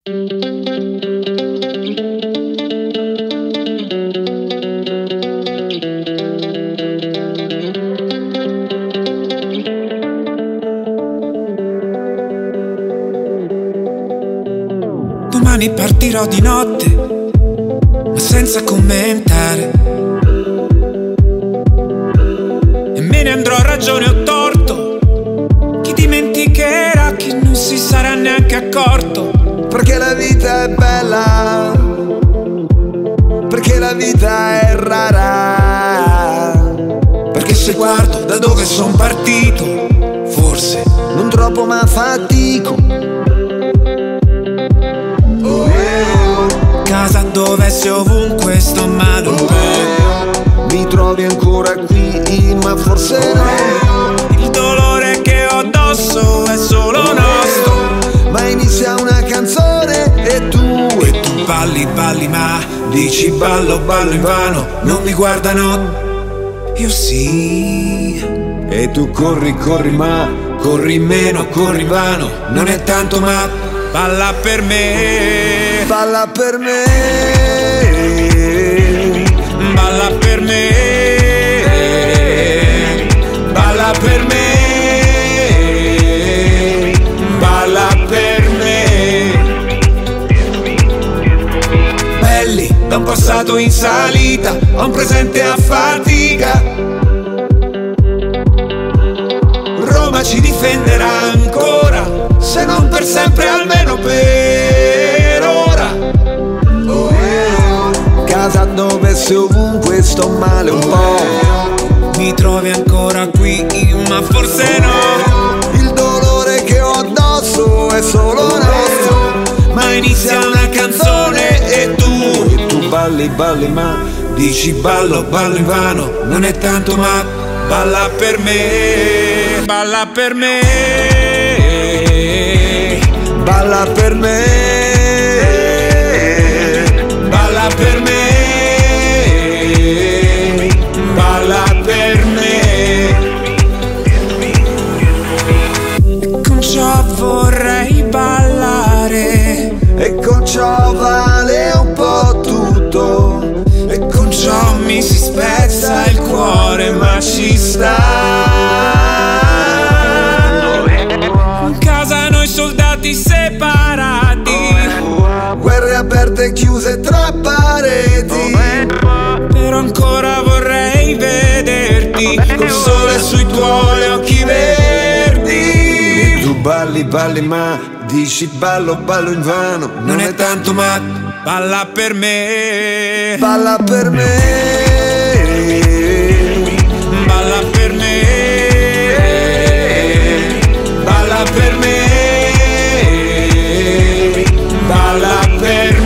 Domani partirò di notte, ma senza commentare, e me ne andrò a ragione o torto. Chi dimenticherà, chi non si sarà neanche accorto. Perché la vita è bella, perché la vita è rara, perché se guardo da dove son partito, forse non troppo ma fatico. Casa dove se ovunque sto male un po'. Mi trovi ancora qui, ma forse no. Il dolore che ho addosso è solo nostro. Ma inizia una canzone e tu balli, balli, ma dici ballo, ballo invano. Non mi guardano, io sì. E tu corri, corri, ma corri meno, corri vano. Non è tanto ma balla per me. Balla per me. Balla per me. Balla per me. Balla per me. Belli da un passato in salita a un presente a fatica. Roma ci difenderà ancora, se non per sempre almeno per ora. Casa dove se ovunque sto male un po'. Mi trovi ancora qui, ma forse no. Il dolore che ho addosso è solo nostro. Ma inizia una canzone e tu balli, balli, ma dici ballo, ballo invano. Non è tanto ma balla per me. Balla per me. Balla per me. Balla per me. Balla per me. E con ciò vorrei ballare, e con ciò vale un po' tutto. e con ciò mi si spezza il cuore, ma ci sta. In casa noi soldati separati, Guerre aperte e chiuse tra pareti. però ancora vorrei vederti col sole sui tuoi occhi verdi. Tu balli, balli, ma dici ballo, ballo invano. Non è tanto ma balla per me. Balla per me. Balla per me. Balla per me. Balla per